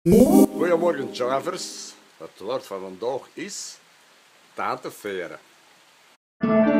Goedemorgen, Javers. Het woord van vandaag is Tante Vere.